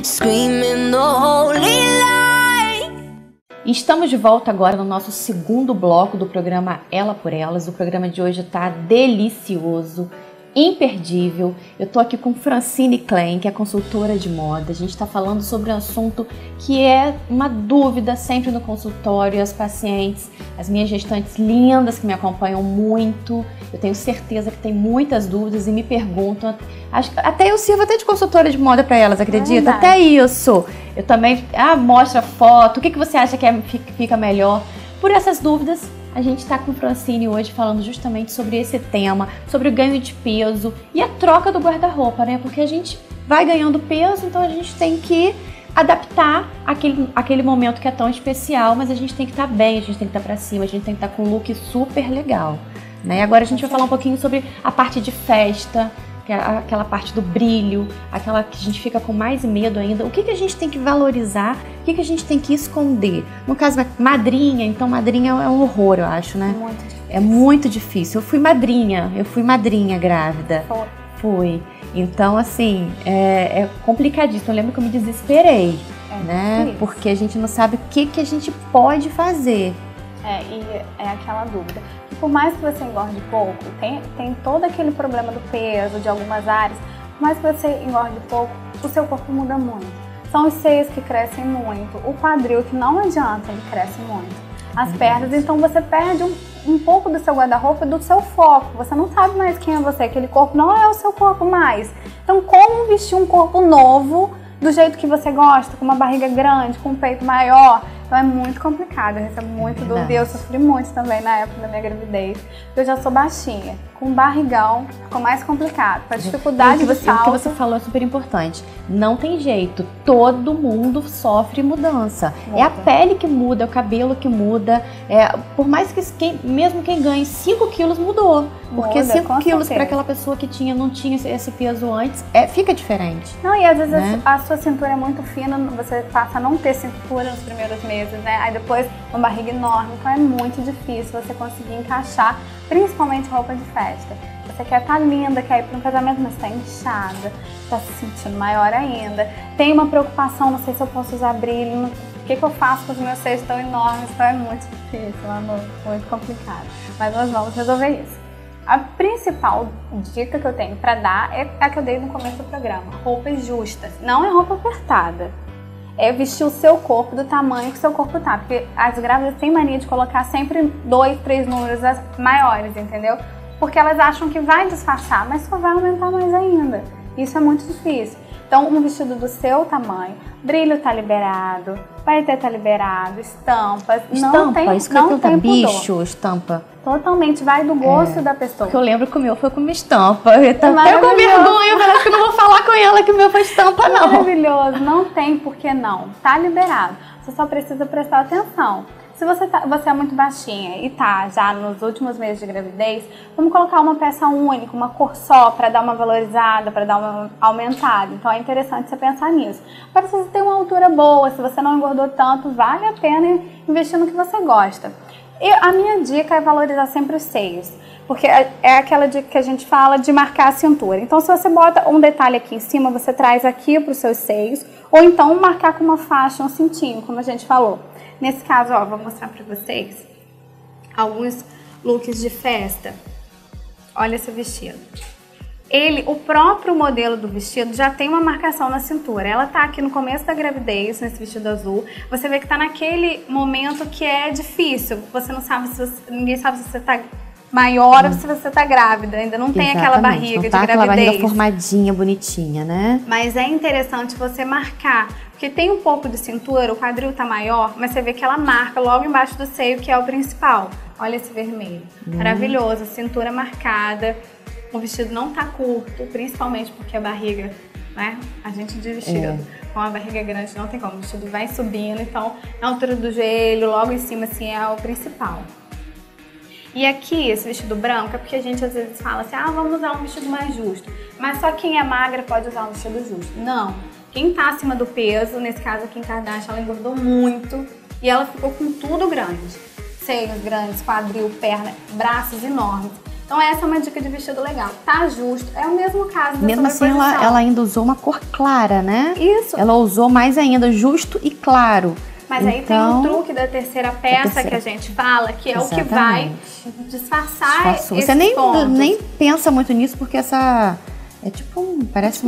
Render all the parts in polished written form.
screaming the holy light. Estamos de volta agora no nosso segundo bloco do programa Ela por Elas. O programa de hoje está delicioso, imperdível. Eu tô aqui com Francine Klein, que é consultora de moda. A gente está falando sobre um assunto que é uma dúvida sempre no consultório. As pacientes, as minhas gestantes lindas que me acompanham muito, eu tenho certeza que tem muitas dúvidas e me perguntam. Até eu sirvo até de consultora de moda para elas, acredita? Até isso. Eu também mostra foto, o que você acha que fica melhor? Por essas dúvidas, a gente está com Francine hoje falando justamente sobre esse tema, sobre o ganho de peso e a troca do guarda-roupa, né? Porque a gente vai ganhando peso, então a gente tem que adaptar aquele momento que é tão especial, mas a gente tem que estar bem, a gente tem que estar pra cima, a gente tem que estar com um look super legal, né? Agora a gente vai falar um pouquinho sobre a parte de festa, que é aquela parte do brilho, aquela que a gente fica com mais medo ainda. O que a gente tem que valorizar, o que a gente tem que esconder? No caso, madrinha, então madrinha é um horror, eu acho, né? Muito difícil. É muito difícil. Eu fui madrinha grávida. Fui. Então, assim, é complicadíssimo. Eu lembro que eu me desesperei, né? Difícil. Porque a gente não sabe o que a gente pode fazer. E é aquela dúvida. E por mais que você engorde pouco, tem todo aquele problema do peso, de algumas áreas, por mais que você engorde pouco, o seu corpo muda muito. São os seios que crescem muito, o quadril, que não adianta, ele cresce muito. As pernas, então você perde um pouco do seu guarda-roupa e do seu foco. Você não sabe mais quem é você, aquele corpo não é o seu corpo mais. Então, como vestir um corpo novo, do jeito que você gosta, com uma barriga grande, com um peito maior? Então é muito complicado, eu recebo muito dúvida, eu sofri muito também na época da minha gravidez. Eu já sou baixinha, com barrigão ficou mais complicado, com a dificuldade do salto. O que você falou é super importante, não tem jeito, todo mundo sofre mudança. É a pele que muda, é o cabelo que muda, por mais que mesmo quem ganhe 5 quilos mudou. Porque 5 quilos para aquela pessoa que não tinha esse peso antes, fica diferente. Não, e às vezes a sua cintura é muito fina, você passa a não ter cintura nos primeiros meses, né? Aí depois uma barriga enorme, então é muito difícil você conseguir encaixar, principalmente roupa de festa. Você quer estar linda, quer ir para um casamento, mas está inchada, está se sentindo maior ainda. Tem uma preocupação, não sei se eu posso usar brilho, o que eu faço com os meus seios tão enormes, então é muito difícil, amor, muito complicado. Mas nós vamos resolver isso. A principal dica que eu tenho para dar é a que eu dei no começo do programa, roupas justas, não é roupa apertada. É vestir o seu corpo do tamanho que o seu corpo tá, porque as grávidas têm mania de colocar sempre 2, 3 números maiores, entendeu? Porque elas acham que vai disfarçar, mas só vai aumentar mais ainda. Isso é muito difícil. Então, um vestido do seu tamanho, brilho tá liberado, paetê tá liberado, estampas, não tem bicho, estampa. Totalmente, vai do gosto da pessoa. Porque eu lembro que o meu foi com uma estampa. Eu tô até com vergonha, parece que eu não vou falar com ela que o meu foi estampa, não. Maravilhoso, não tem por que não. Tá liberado. Você só precisa prestar atenção. Se você é muito baixinha e tá já nos últimos meses de gravidez, vamos colocar uma peça única, uma cor só, para dar uma valorizada, para dar uma aumentada. Então é interessante você pensar nisso. Agora, se você tem uma altura boa, se você não engordou tanto, vale a pena investir no que você gosta. E a minha dica é valorizar sempre os seios, porque é aquela dica que a gente fala de marcar a cintura. Então, se você bota um detalhe aqui em cima, você traz aqui para os seus seios, ou então marcar com uma faixa, um cintinho, como a gente falou. Nesse caso, vou mostrar para vocês alguns looks de festa. Olha esse vestido. O próprio modelo do vestido já tem uma marcação na cintura. Ela tá aqui no começo da gravidez, nesse vestido azul. Você vê que tá naquele momento que é difícil. Você não sabe ninguém sabe se você tá maior ou se você tá grávida. Ainda não tem aquela barriga de gravidez. Aquela barriga formadinha, bonitinha, né? Mas é interessante você marcar, porque tem um pouco de cintura, o quadril tá maior, mas você vê que ela marca logo embaixo do seio, que é o principal. Olha esse vermelho. Maravilhoso, cintura marcada. O vestido não tá curto, principalmente porque a barriga, né? A gente de vestido com a barriga grande não tem como. O vestido vai subindo, então na altura do joelho, logo em cima, assim, é o principal. E aqui, esse vestido branco, é porque a gente às vezes fala assim, vamos usar um vestido mais justo. Mas só quem é magra pode usar um vestido justo. Não. Quem tá acima do peso, nesse caso aqui em Kardashian, ela engordou muito e ela ficou com tudo grande. Seios grandes, quadril, perna, braços enormes. Então essa é uma dica de vestido legal. Tá justo, é o mesmo caso da Mesmo assim, ela ainda usou uma cor clara, né? Isso. Ela usou mais ainda, justo e claro. Mas aí tem um truque da terceira peça que a gente fala, que é o que vai disfarçar esses Você nem pensa muito nisso, porque essa é tipo, parece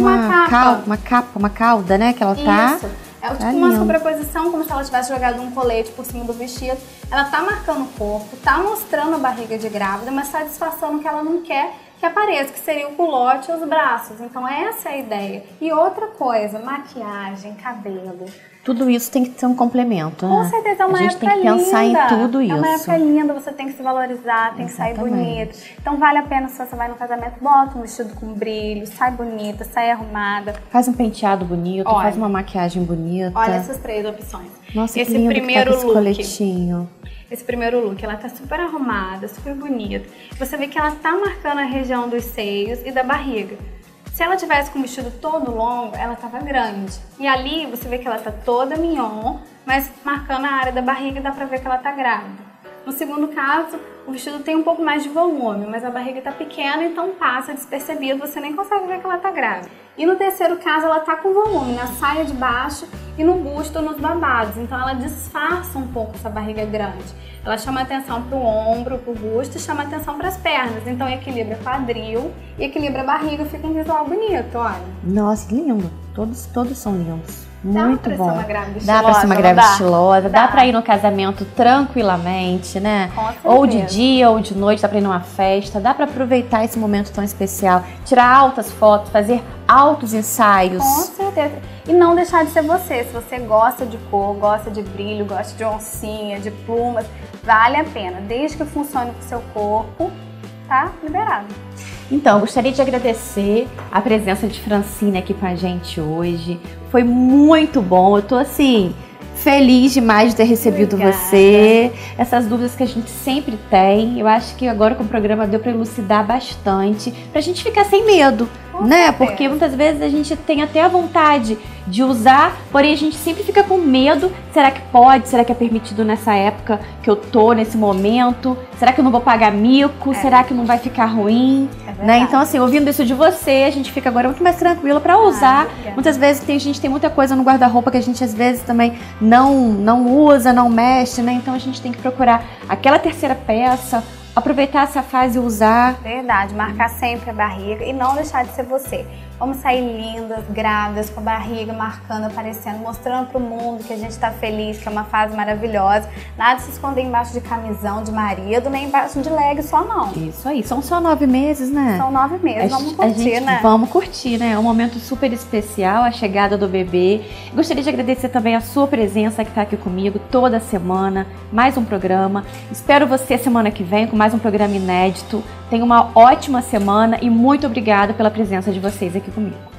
uma cauda, né? Que ela tá. Isso. É tipo uma sobreposição, como se ela tivesse jogado um colete por cima do vestido. Ela tá marcando o corpo, tá mostrando a barriga de grávida, mas tá disfarçando que ela não quer que apareça, que seria o culote e os braços. Então essa é a ideia. E outra coisa, maquiagem, cabelo. Tudo isso tem que ser um complemento, né? Com certeza, é uma época linda. A gente tem que pensar em tudo isso. É uma época linda, você tem que se valorizar, tem que sair bonito. Então vale a pena, se você vai no casamento, bota um vestido com brilho, sai bonita, sai arrumada. Faz um penteado bonito, faz uma maquiagem bonita. Olha essas 3 opções. Nossa, esse primeiro look. Esse coletinho. Esse primeiro look, ela tá super arrumada, super bonita. Você vê que ela tá marcando a região dos seios e da barriga. Se ela tivesse com o vestido todo longo, ela tava grande. E ali você vê que ela tá toda mignon, mas marcando a área da barriga dá pra ver que ela tá grávida. No segundo caso, o vestido tem um pouco mais de volume, mas a barriga tá pequena, então passa despercebido, você nem consegue ver que ela tá grávida. E no terceiro caso, ela tá com volume na saia de baixo e no busto, nos babados. Então ela disfarça um pouco essa barriga grande. Ela chama atenção pro ombro, pro busto e chama atenção pras pernas. Então equilibra quadril e equilibra a barriga, fica um visual bonito, olha. Nossa, lindo. Todos são lindos. Muito bom. Dá pra ser uma grávida estilosa, dá pra ir no casamento tranquilamente, né? Ou de dia ou de noite, dá pra ir numa festa, dá pra aproveitar esse momento tão especial, tirar altas fotos, fazer altos ensaios. Com certeza. E não deixar de ser você. Se você gosta de cor, gosta de brilho, gosta de oncinha, de plumas, vale a pena. Desde que funcione com o seu corpo, tá liberado. Então, gostaria de agradecer a presença de Francine aqui com a gente hoje. Foi muito bom. Eu tô assim, feliz demais de ter recebido você. Essas dúvidas que a gente sempre tem. Eu acho que agora com o programa deu para elucidar bastante, pra gente ficar sem medo, né? Porque muitas vezes a gente tem até a vontade de usar, porém a gente sempre fica com medo. Será que pode? Será que é permitido nessa época que eu tô, nesse momento? Será que eu não vou pagar mico? Será que não vai ficar ruim? Né? Então, assim, ouvindo isso de você, a gente fica agora muito mais tranquila para usar. Muitas vezes a gente tem muita coisa no guarda-roupa que a gente às vezes também não usa, não mexe, né? Então a gente tem que procurar aquela terceira peça, aproveitar essa fase e usar. Verdade, marcar sempre a barriga e não deixar de ser você. Vamos sair lindas, grávidas, com a barriga marcando, aparecendo, mostrando pro mundo que a gente tá feliz, que é uma fase maravilhosa. Nada de se esconder embaixo de camisão de marido, nem embaixo de leg só não. Isso aí, são só 9 meses, né? São 9 meses, vamos curtir, né? Vamos curtir, né? É um momento super especial, a chegada do bebê. Gostaria de agradecer também a sua presença que tá aqui comigo toda semana, mais um programa. Espero você semana que vem com mais um programa inédito. Tenha uma ótima semana e muito obrigada pela presença de vocês aqui comigo.